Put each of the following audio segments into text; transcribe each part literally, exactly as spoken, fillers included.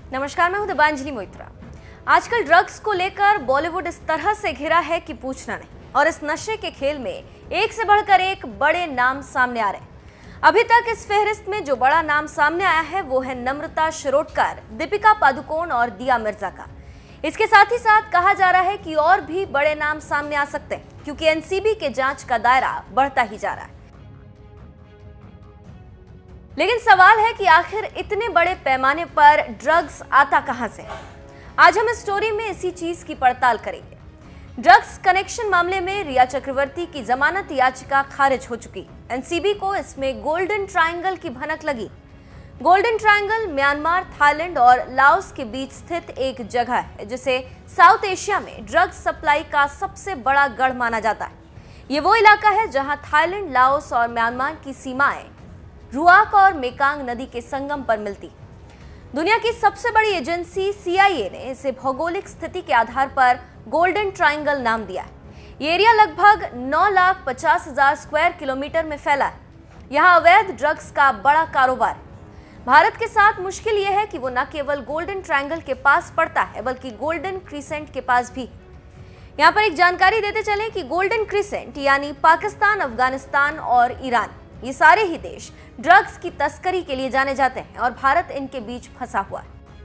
नमस्कार, मैं हूं दिबांजलि मोइत्रा। आजकल ड्रग्स को लेकर बॉलीवुड इस तरह से घिरा है कि पूछना नहीं, और इस नशे के खेल में एक से बढ़कर एक बड़े नाम सामने आ रहे हैं। अभी तक इस फहरिस्त में जो बड़ा नाम सामने आया है वो है नम्रता शिरोडकर, दीपिका पादुकोण और दिया मिर्जा का। इसके साथ ही साथ कहा जा रहा है कि और भी बड़े नाम सामने आ सकते हैं, क्योंकि एनसीबी के जांच का दायरा बढ़ता ही जा रहा है। लेकिन सवाल है कि आखिर इतने बड़े पैमाने पर ड्रग्स आता कहां से? आज हम इस स्टोरी में इसी चीज की पड़ताल करेंगे। ड्रग्स कनेक्शन मामले में रिया चक्रवर्ती की जमानत याचिका खारिज हो चुकी। एनसीबी को इसमें गोल्डन ट्रायंगल की भनक लगी। गोल्डन ट्रायंगल म्यांमार, थाईलैंड और लाओस के बीच स्थित एक जगह है जिसे साउथ एशिया में ड्रग्स सप्लाई का सबसे बड़ा गढ़ माना जाता है। ये वो इलाका है जहां थाईलैंड, लाओस और म्यांमार की सीमाएं रुआक और मेकांग नदी के संगम पर मिलती। दुनिया की सबसे बड़ी एजेंसी सीआईए ने इसे भौगोलिक स्थिति के आधार पर गोल्डन ट्रायंगल नाम दिया है। ये एरिया लगभग नौ लाख पचास हजार स्क्वायर किलोमीटर में फैला है। यहाँ अवैध ड्रग्स का बड़ा कारोबार है। भारत के साथ मुश्किल यह है कि वो न केवल गोल्डन ट्रायंगल के पास पड़ता है, बल्कि गोल्डन क्रीसेंट के पास भी। यहाँ पर एक जानकारी देते चले कि गोल्डन क्रीसेंट यानी पाकिस्तान, अफगानिस्तान और ईरान, ये सारे ही देश ड्रग्स की तस्करी के लिए जाने जाते हैं और भारत इनके बीच फंसा हुआ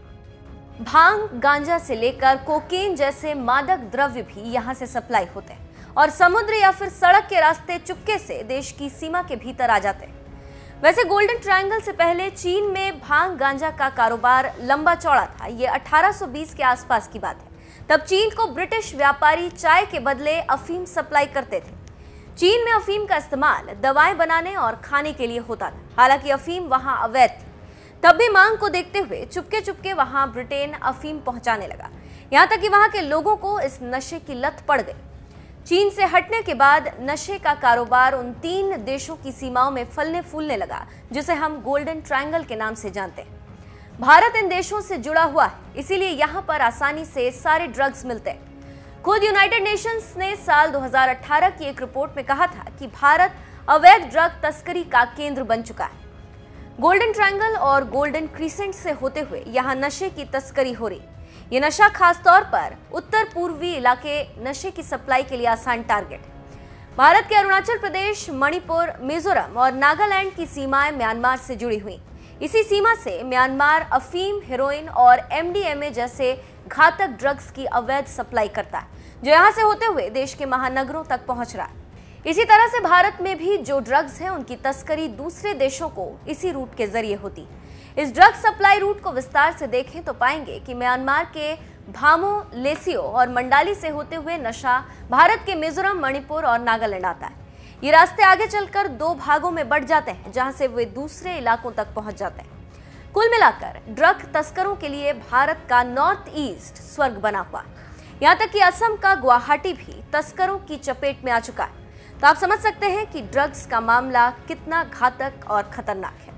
है। भांग, गांजा से लेकर कोकीन जैसे मादक द्रव्य भी यहां से सप्लाई होते हैं और समुद्र या फिर सड़क के रास्ते चुपके से देश की सीमा के भीतर आ जाते हैं। वैसे गोल्डन ट्रायंगल से पहले चीन में भांग गांजा का कारोबार लंबा चौड़ा था। ये अठारह सौ बीस के आसपास की बात है। तब चीन को ब्रिटिश व्यापारी चाय के बदले अफीम सप्लाई करते थे। चीन में अफीम का इस्तेमाल दवाएं बनाने और खाने के लिए होता था। हालांकि अफीम वहां अवैध थी। तब भी मांग को देखते हुए चुपके चुपके वहां ब्रिटेन अफीम पहुंचाने लगा। यहां तक कि वहां के लोगों को इस नशे की लत पड़ गई। चीन से हटने के बाद नशे का कारोबार उन तीन देशों की सीमाओं में फलने फूलने लगा, जिसे हम गोल्डन ट्रायंगल के नाम से जानते हैं। भारत इन देशों से जुड़ा हुआ है, इसीलिए यहां पर आसानी से सारे ड्रग्स मिलते हैं। खुद यूनाइटेड नेशंस ने साल दो हज़ार अठारह की एक रिपोर्ट में कहा था कि भारत अवैध ड्रग तस्करी का केंद्र बन चुका है। गोल्डन ट्रायंगल और गोल्डन क्रीसेंट से होते हुए यहां नशे की तस्करी हो रही। ये नशा खासतौर पर उत्तर पूर्वी इलाके नशे की सप्लाई के लिए आसान टारगेट है। भारत के अरुणाचल प्रदेश, मणिपुर, मिजोरम और नागालैंड की सीमाएं म्यांमार से जुड़ी हुई। इसी सीमा से म्यांमार अफीम, हेरोइन और एमडीएमए जैसे घातक ड्रग्स की अवैध सप्लाई करता है, जो यहां से होते हुए देश के महानगरों तक पहुंच रहा है। इसी तरह से भारत में भी जो ड्रग्स हैं उनकी तस्करी दूसरे देशों को इसी रूट के जरिए होती। इस ड्रग सप्लाई रूट को विस्तार से देखें तो पाएंगे कि म्यांमार के भामो, लेसियो और मंडाली से होते हुए नशा भारत के मिजोरम, मणिपुर और नागालैंड आता है। ये रास्ते आगे चलकर दो भागों में बढ़ जाते हैं, जहां से वे दूसरे इलाकों तक पहुंच जाते हैं। कुल मिलाकर ड्रग तस्करों के लिए भारत का नॉर्थ ईस्ट स्वर्ग बना हुआ। यहाँ तक कि असम का गुवाहाटी भी तस्करों की चपेट में आ चुका है। तो आप समझ सकते हैं कि ड्रग्स का मामला कितना घातक और खतरनाक है।